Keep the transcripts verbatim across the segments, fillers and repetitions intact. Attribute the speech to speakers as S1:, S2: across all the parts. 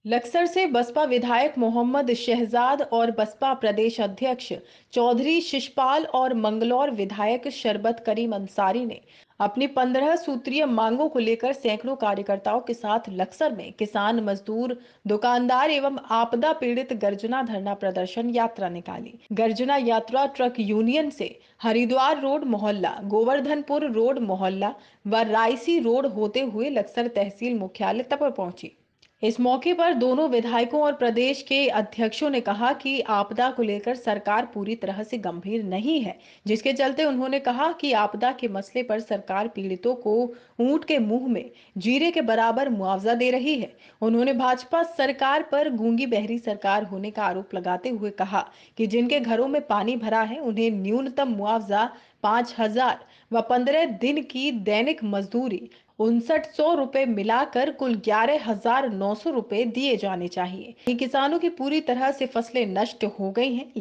S1: लक्सर से बसपा विधायक मोहम्मद शहजाद और बसपा प्रदेश अध्यक्ष चौधरी शिशपाल और मंगलौर विधायक शरबत करीम अंसारी ने अपनी पंद्रह सूत्रीय मांगों को लेकर सैकड़ों कार्यकर्ताओं के साथ लक्सर में किसान, मजदूर, दुकानदार एवं आपदा पीड़ित गर्जना धरना प्रदर्शन यात्रा निकाली। गर्जना यात्रा ट्रक यूनियन से हरिद्वार रोड मोहल्ला, गोवर्धनपुर रोड मोहल्ला व रायसी रोड होते हुए लक्सर तहसील मुख्यालय तक पहुंची। इस मौके पर दोनों विधायकों और प्रदेश के अध्यक्षों ने कहा कि आपदा को लेकर सरकार पूरी तरह से गंभीर नहीं है, जिसके चलते उन्होंने कहा कि आपदा के मसले पर सरकार पीड़ितों को ऊंट के मुंह में जीरे के बराबर मुआवजा दे रही है। उन्होंने भाजपा सरकार पर गूंगी बहरी सरकार होने का आरोप लगाते हुए कहा कि जिनके घरों में पानी भरा है उन्हें न्यूनतम मुआवजा पांच हजार व पंद्रह दिन की दैनिक मजदूरी उनसठ सौ रुपए मिलाकर कुल ग्यारह हजार नौ सौ रुपए दिए जाने चाहिए। किसानों की पूरी तरह से फसलें नष्ट हो गई हैं।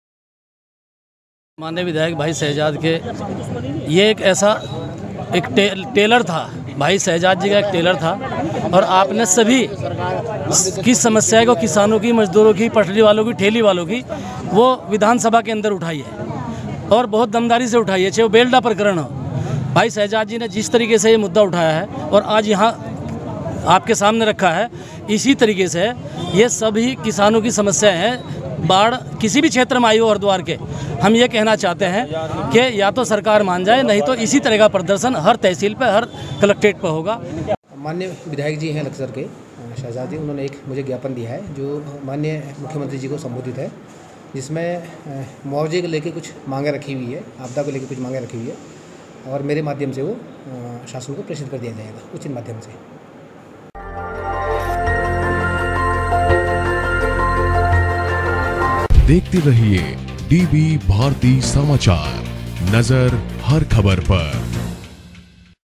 S2: माननीय विधायक भाई शहजाद के ये एक ऐसा एक टे, टेलर था, भाई शहजाद जी का एक टेलर था और आपने सभी की समस्याएं को, किसानों की, मजदूरों की, पटरी वालों की, ठेली वालों की, वो विधानसभा के अंदर उठाई है और बहुत दमदारी से उठाई है, चाहे वो बेल्टा प्रकरण हो। भाई शहजाद जी ने जिस तरीके से ये मुद्दा उठाया है और आज यहाँ आपके सामने रखा है, इसी तरीके से ये सभी किसानों की समस्याएं हैं। बाढ़ किसी भी क्षेत्र में आई हो हरिद्वार के, हम ये कहना चाहते हैं कि या तो सरकार मान जाए, नहीं तो इसी तरह का प्रदर्शन हर तहसील पे, हर कलेक्ट्रेट पे होगा।
S3: माननीय विधायक जी हैं लक्सर के शहजाद जी, उन्होंने एक मुझे ज्ञापन दिया है जो माननीय मुख्यमंत्री जी को संबोधित है, जिसमें मुआवजे को लेकर कुछ मांगे रखी हुई है, आपदा को लेकर कुछ मांगे रखी हुई है और मेरे माध्यम से वो शासन को प्रेषित कर दिया जाएगा उचित माध्यम से।
S4: देखते रहिए डीबी भारती समाचार, नजर हर खबर पर।